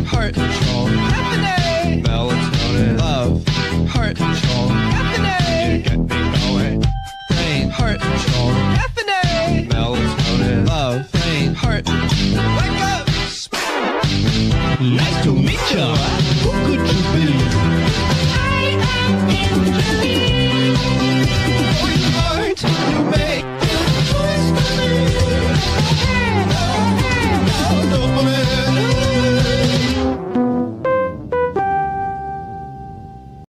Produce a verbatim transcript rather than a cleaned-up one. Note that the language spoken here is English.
heart control, caffeine, melatonin, love, heart control, caffeine, you get me going, brain, heart control, caffeine, melatonin, love, brain, heart, wake up, Nice to meet ya. Who could you be? I am in